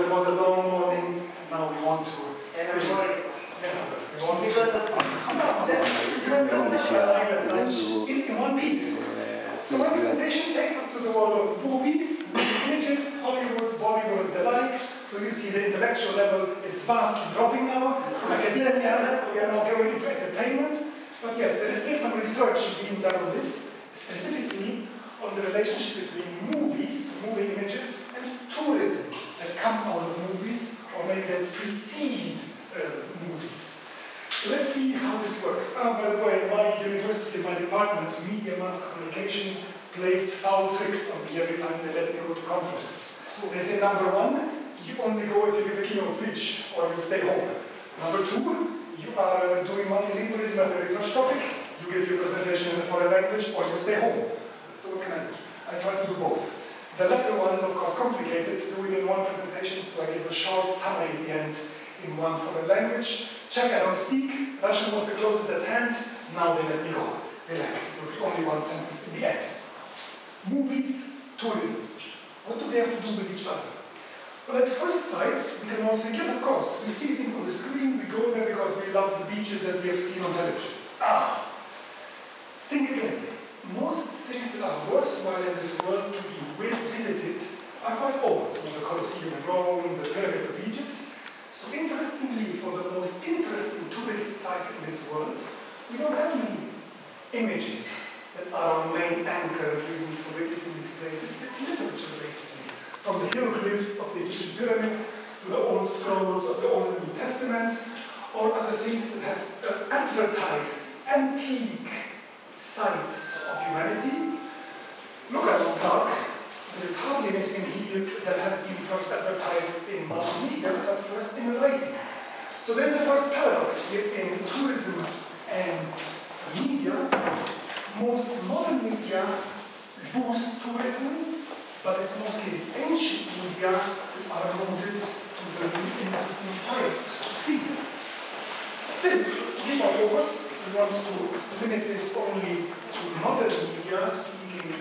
it was a long morning. Now we want to stream. In one piece. So my presentation takes us to the world of movies, movie images, Hollywood, Bollywood, and the like. So you see the intellectual level is vastly dropping now. Academia, we are now going into entertainment. But yes, there is still some research being done on this, specifically on the relationship between movies, movie images, and tourism that come out of movies, or maybe that precede movies. So let's see how this works. By the way, my university, my department, Media Mass Communication, plays foul tricks on me every time they let me go to conferences. They say, number one, you only go if you give a keynote speech, or you stay home. Number two, you are doing multilingualism as a research topic, you give your presentation in a foreign language, or you stay home. So what can I do? I try to do both. The latter one is of course complicated to do it in one presentation, so I give a short summary at the end in one foreign language. Czech I don't speak, Russian was the closest at hand, now they let me go. Relax, it will be only one sentence in the end. Movies, tourism. What do they have to do with each other? Well, at first sight, we can all think, yes, of course, we see things on the screen, we go there because we love the beaches that we have seen on television. Think again. Most things that are worthwhile in this world to be visited are quite old. The Colosseum in Rome, the pyramids of Egypt. So interestingly, for the most interesting tourist sites in this world, we don't have many images that are our main anchor and reasons for visiting these places. It's literature, basically. From the hieroglyphs of the Egyptian pyramids to the old scrolls of the Old and New Testament, or other things that have advertised antique sites of humanity. Look at Prague. There is hardly anything here that has been first advertised in modern media, but first in writing. So there's a first paradox here in tourism and media. Most modern media boost tourism, but it's mostly the ancient media that are rooted to very interesting sites to see. Still, to keep our focus, we want to limit this only to modern media, speaking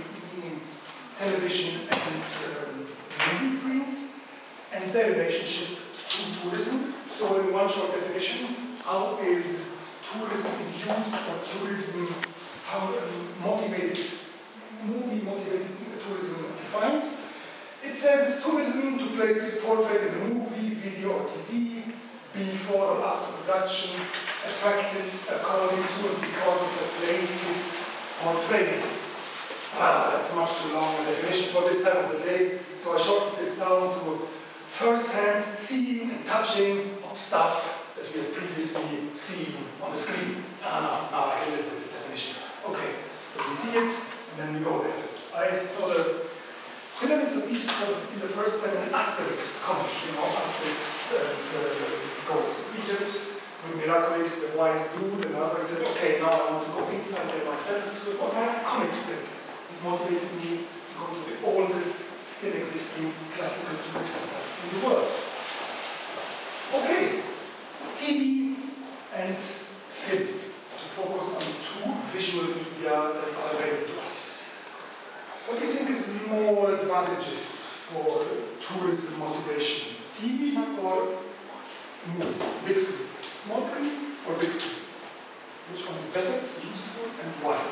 television and movie screens, and their relationship to tourism. So in one short definition, how is tourism used or tourism, how motivated, movie-motivated tourism defined? It says tourism to places portrayed in a movie, video, or TV, before or after production, attracted according to and because of the places portrayed. That's much too long a definition for this time of the day, so I shortened this down to first-hand seeing and touching of stuff that we have previously seen on the screen. Now I can live with this definition. Okay, so we see it, and then we go there. I saw the pyramids of Egypt in the first time an Asterix comic, Asterix goes to Egypt with Miraculix, the wise dude, and I said, okay, now I want to go inside there myself. So it was my comic strip. It motivated me to go to the oldest, still existing classical tourist site in the world. Okay, TV and film, to focus on two visual media that are available to us. What do you think is more advantages for tourism motivation? TV or movies? Big screen. Small screen or big screen? Which one is better, useful, and why?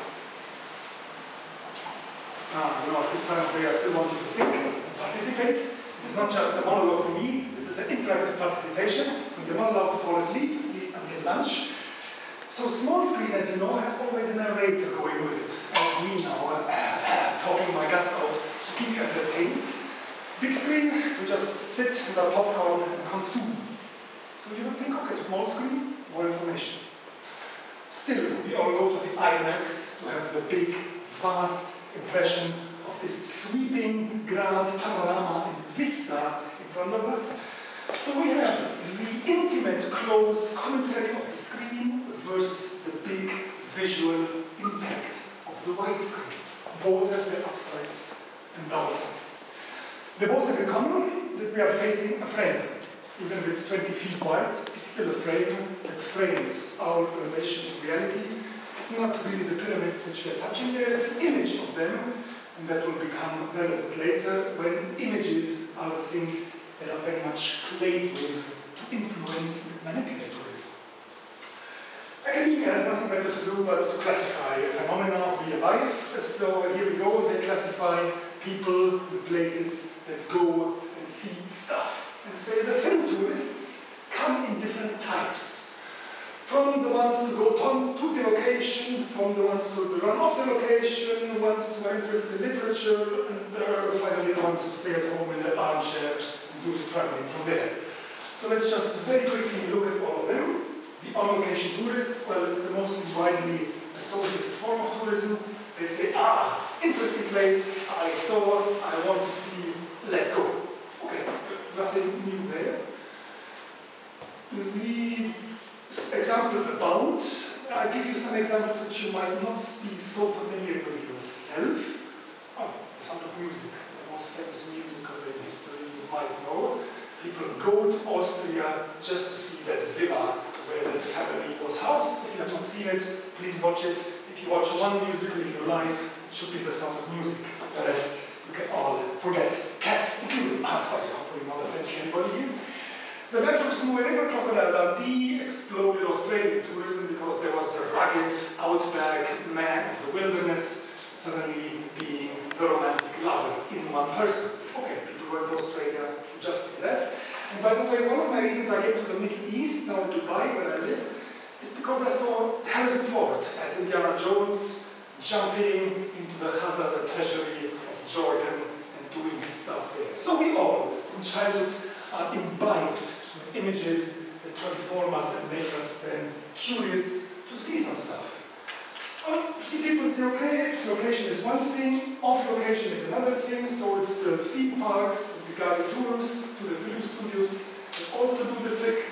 At this time of day I still want you to think and participate. This is not just a monologue for me, this is an interactive participation, so you're not allowed to fall asleep, at least until lunch. So small screen, as you know, has always a narrator going with it, as me now, talking my guts out to keep you entertained. Big screen, we just sit with our popcorn and consume. So you would think, okay, small screen, more information. Still, we all go to the IMAX to have the big, vast impression of this sweeping, grand panorama and vista in front of us. So we have the intimate, close commentary of the screen versus the big visual impact of the widescreen. Both have their upsides and downsides. They both have in common that we are facing a frame. Even if it's 20 feet wide, it's still a frame that frames our relation to reality. It's not really the pyramids which we are touching there, it's an image of them, and that will become relevant later when images are the things that are very much played with to influence and manipulate tourism. Academia has nothing better to do but to classify a phenomena of real life. So here we go, they classify people and places that go and see stuff. And say the film tourists come in different types. From the ones who go to the location, from the ones who run off the location, the ones who are interested in literature, and finally the ones who stay at home in their armchair and do the traveling from there. So let's just very quickly look at all of them. The on-location tourists, well, it's the most widely associated form of tourism. They say, interesting place, I saw, I want to see, let's go. Okay, nothing new there. The examples abound. I give you some examples which you might not be so familiar with yourself. The Sound of Music, the most famous musical in history you might know. People go to Austria just to see that villa where that family was housed. If you have not seen it, please watch it. If you watch one musical in your life, it should be The Sound of Music. The rest you can all forget. Cats included. Sorry, hopefully not offending anybody here. The man from Snowy River, Crocodile Dundee, exploded Australian tourism because there was the rugged, outback man of the wilderness suddenly being the romantic lover in one person. Okay, people went to Australia to just see that. And by the way, one of my reasons I came to the Middle East, now Dubai, where I live, is because I saw Harrison Ford as Indiana Jones jumping into the Khazar, the treasury of Jordan, and doing his stuff there. So we all, from childhood, are imbibed with images that transform us and make us then curious to see some stuff. Well, you see people say, okay, its location is one thing, off location is another thing, so it's the theme parks, the guided tours, to the film studios that also do the trick.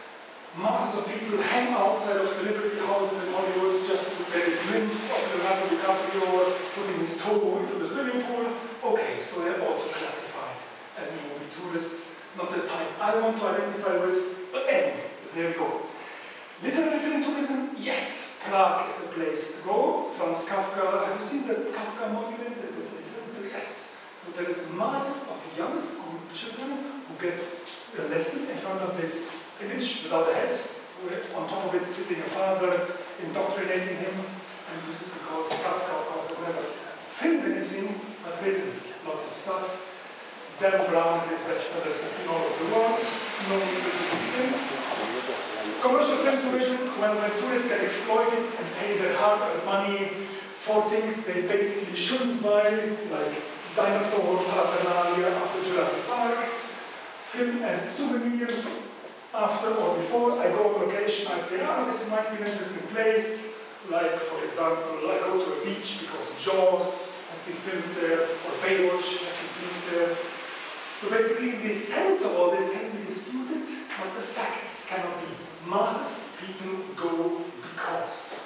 Masses of people hang outside of celebrity houses in Hollywood just to get a glimpse of Leonardo DiCaprio putting his toe into the swimming pool. Okay, so they're also classified as movie tourists, not the type I want to identify with, but anyway, there we go. Literary film tourism, yes. Prague is the place to go. Franz Kafka, have you seen the Kafka monument that is in the center? Yes. So there is masses of young school children who get a lesson in front of this image without a head, on top of it sitting a father indoctrinating him, and this is because Kafka, of course, has never filmed anything, but written lots of stuff. Dan Brown, his bestsellers have been all over the world, no need to use him. Commercial film tourism, when tourists get exploited and pay their hard-earned money for things they basically shouldn't buy, like dinosaur paraphernalia after Jurassic Park, film as a souvenir after or before I go on location, I say, this might be an interesting place, like, for example, I go to a beach because Jaws has been filmed there, or Baywatch has been filmed there. So basically, the sense of all this can be disputed, but the facts cannot be. Masses of people go because.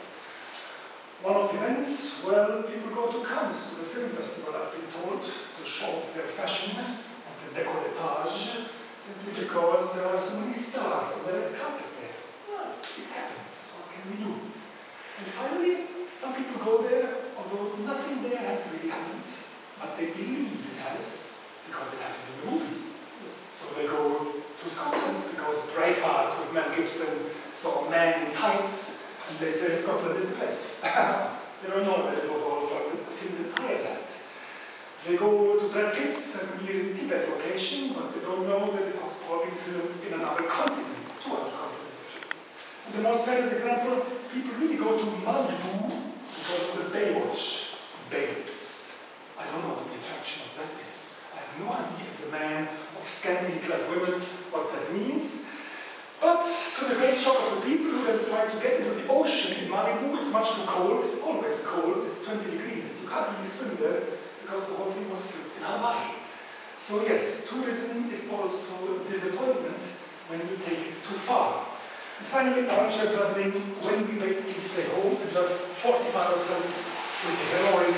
One of the events, well, people go to Cannes, to the film festival, I've been told, to show off their fashion and the décolletage, simply because there are so many stars on the red carpet there. Well, it happens. What can we do? And finally, some people go there, although nothing there has really happened, but they believe it has, because it happened in the movie. So they go to Scotland, because Braveheart with Mel Gibson saw a man in tights, and they say Scotland is the place. They don't know that it was all filmed in Ireland. They go to Brad Pitt's near Tibet location, but they don't know that it was all being filmed in another continent, 2 other continents actually. And the most famous example, people really go to Malibu because of the Baywatch babes. I don't know what the attraction of that is. I have no idea as a man of scantily clad women what that means. But to the great shock of the people who then try to get into the ocean in Malibu, it's much too cold, it's always cold, it's 20 degrees, and you can't really swim there because the whole thing was filmed in Hawaii. So yes, tourism is also a disappointment when you take it too far. And finally, armchair traveling, when we basically stay home and just fortify ourselves with the heroic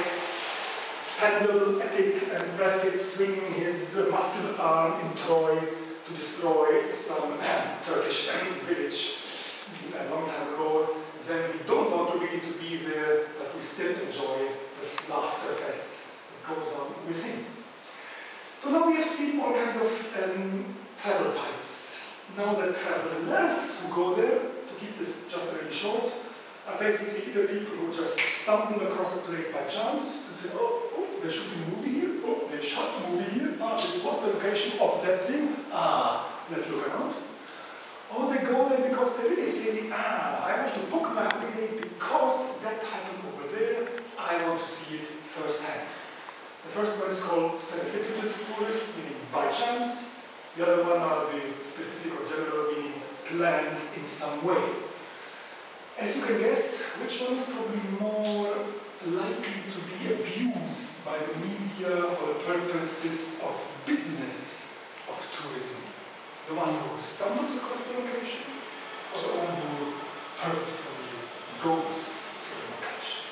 sandal epic and Brad Pitt swinging his muscular arm in Troy to destroy some Turkish village a long time ago, then we don't want to really to be there, but we still enjoy the laughter fest that goes on with him. So now we have seen all kinds of travel types. Now the travelers who go there, to keep this just really short, are basically either people who just stumble across a place by chance and say, oh, there should be a movie here, oh, there should be a movie here, this was the location of that thing, let's look around. Or they go there because they really think, I want to book my holiday because that happened over there, I want to see it firsthand. The first one is called serendipitous tourist, meaning by chance. The other one are the specific or general, meaning planned in some way. As you can guess, which one is probably more likely to be abused by the media for the purposes of business of tourism? The one who stumbles across the location, or the one who purposefully goes to the location?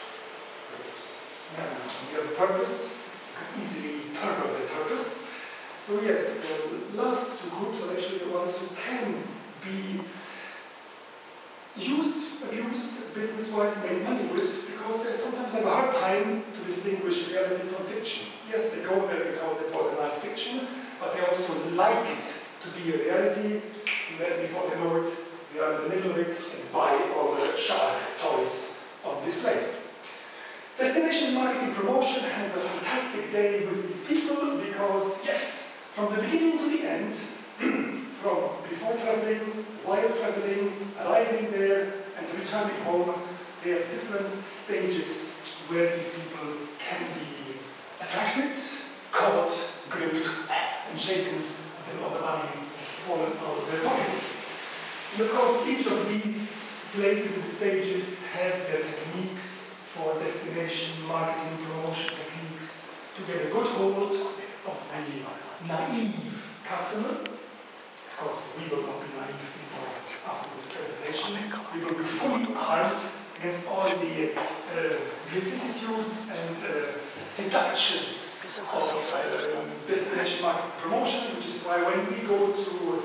We have a purpose, you can easily pervert the purpose. So yes, the last two groups are actually the ones who can be used, abused, business-wise, made money with, because they sometimes have a hard time to distinguish reality from fiction. Yes, they go there because it was a nice fiction, but they also like it to be a reality, and then before they know it, they are in the middle of it and buy all the shark toys on display. Destination marketing promotion has a fantastic day with these people because, yes, from the beginning to the end, from before traveling, while traveling, arriving there, and returning home, they have different stages where these people can be attracted, caught, gripped, and shaken until all the money is fallen out of their pockets. And of course, each of these places and stages has their techniques for destination marketing promotion techniques to get a good hold of the naive customer. Of course, we will not be naive anymore after this presentation. We will be fully armed against all the vicissitudes and seductions of destination marketing promotion, which is why when we go to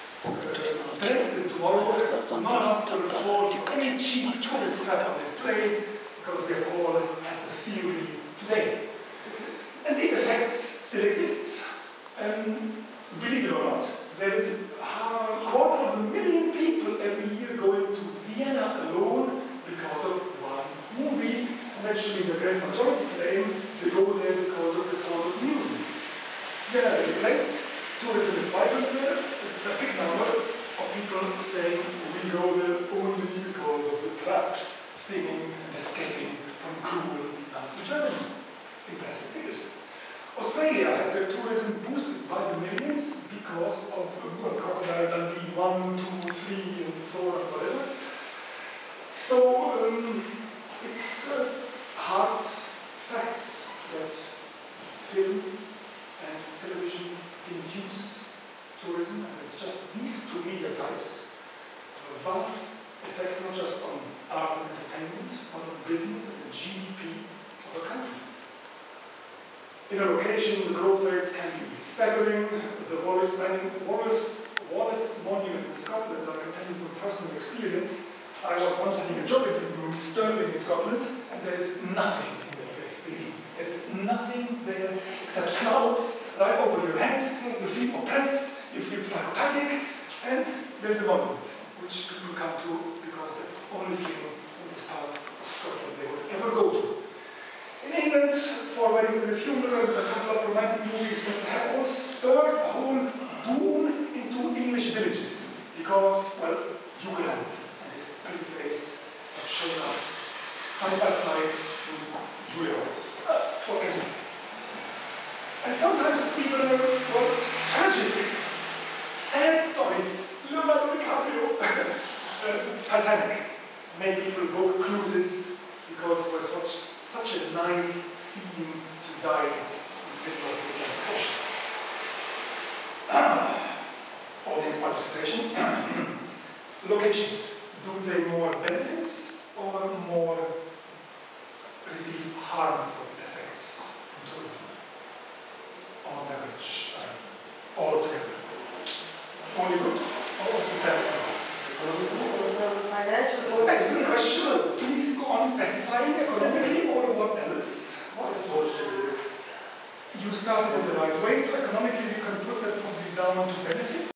Dresden tomorrow, we'll not ask to fall for any cheap tourist trap on display, because we have all had the theory today. And these effects still exist. Believe it or not, there is a 250,000 people every year going to Vienna alone because of one movie, and actually the great majority claim they go there because of this sort of music. Vienna is a place, tourism is vibrant there, it's a big number of people saying we go there only because of the traps singing and escaping from cruel Nazi Germany. Impressive figures. Australia had their tourism boosted by the millions because of Crocodile Dundee 1, 2, 3, and 4, and whatever. So it's hard facts that film and television induced tourism, and it's just these two media types have a vast effect not just on art and entertainment, but on business and the GDP of a country. In a location, the growth rates can be staggering. The Wallace Monument in Scotland, I can tell you from personal experience, I was once having a job interview in Stirling in Scotland, and there is nothing in that place, believe me. There's nothing there except clouds right over your head. You feel oppressed, you feel psychopathic, and there's a monument which people come to because that's the only thing in this part of Scotland they would ever go to. In England, for weddings and a funeral, a couple of romantic movies have all spurred a whole boom into English villages because, well, Jugeland and his pretty face have shown up side by side with Julia Roberts. What can you say? And sometimes even tragic, sad stories. Leonardo DiCaprio, Titanic, made people book cruises because it was such a nice scene to die in the middle of the ocean. Audience participation. Locations. Do they more benefit or more receive harmful effects from tourism? On average, altogether. Only good or also bad things? Excellent question. Please go on specifying economically or what else? What else? You started in the right way, so economically you can put that probably down to benefits.